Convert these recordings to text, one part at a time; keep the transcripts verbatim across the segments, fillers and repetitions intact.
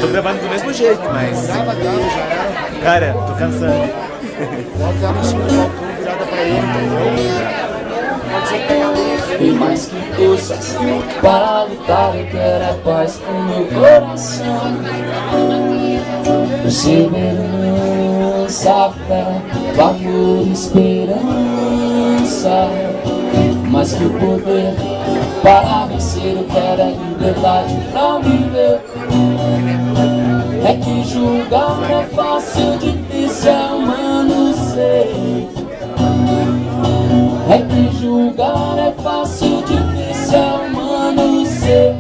tô gravando do mesmo jeito, mas... Grava, grava, já era. Cara, tô cansando. Bota ela em cima do balcão, virada pra ele, entendeu? Pode ser que Tem mais que forças para lutar, eu quero é paz pro meu coração. Perseverança, fé, amor, esperança. Mais que o poder para vencer, eu quero é liberdade pra viver. É que julgar não é fácil, difícil é humano ser. É que julgar é fácil, difícil é humano ser.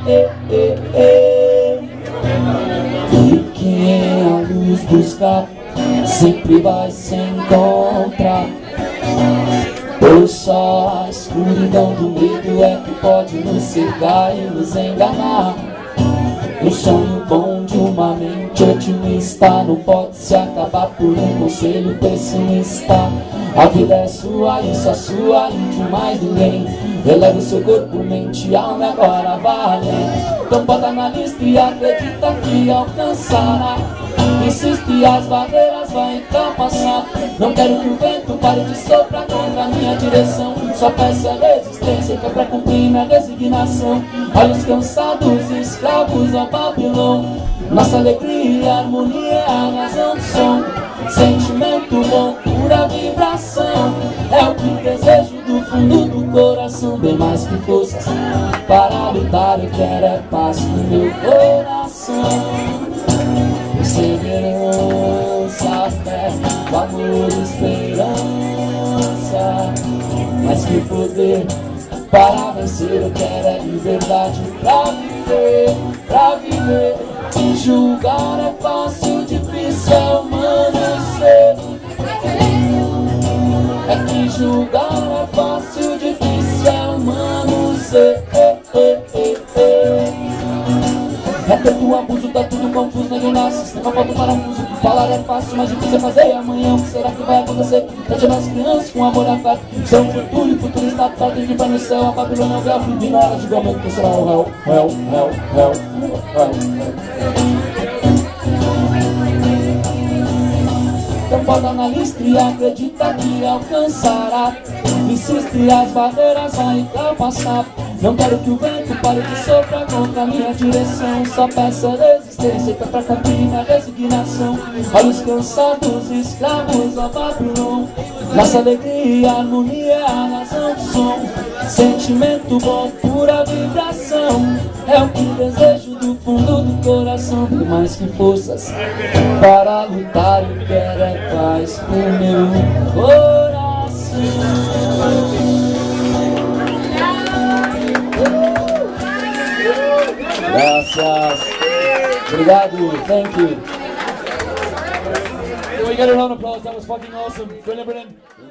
E quem a luz buscar sempre vai se encontrar. Pois só a escuridão do medo é que pode nos cegar e nos enganar. O sonho bom de uma mente otimista não pode se acabar por um conselho pessimista. A vida é sua e só sua e de mais ninguém. Eleve seu corpo, mente e alma, agora vale. Então bota na lista e acredita que alcançará. Insiste e as barreiras vai então passar. Não quero que o vento pare de soprar contra a minha direção. Só peço a resistência que é pra cumprir minha resignação. Olhos cansados, escravos ao Babilão. Nossa alegria e harmonia é a razão do som. Sentimento bom, pura vibração. É o que desejo do fundo do coração. Bem mais que forças para lutar, eu quero é paz no meu coração. Perseverança, fé, amor, esperança. Mais que poder para vencer, eu quero é liberdade pra viver, pra viver. Julgar é fácil, difícil é humano ser. É que julgar é fácil, difícil é humano ser. É tanto abuso, tá tudo confuso, ninguém nasce, sistema falta parafuso. Falar é fácil, mas difícil é fazer. E amanhã o que será que vai acontecer? Trate as crianças com amor à fé. São o futuro e o futuro está perto de vai no céu. A Babilônia é o véu, e na hora de igualmente que será o réu, réu, réu, réu, réu. Então bota na lista e acredita que alcançará. Insiste e as barreiras vai ultrapassar. Não quero que o vento pare de soprar contra a minha direção. Só peço a resistência que é pra cumprir minha resignação. Olhos cansados, escravos ao Babilão. Nossa alegria e harmonia é a razão do som. Sentimento bom, pura vibração. É o que desejo do fundo do coração. Tem mais que forças para lutar, eu quero é paz pro meu coração. Graças. Obrigado. Thank you. We get a round of applause. That was fucking awesome. Brilliant, brilliant.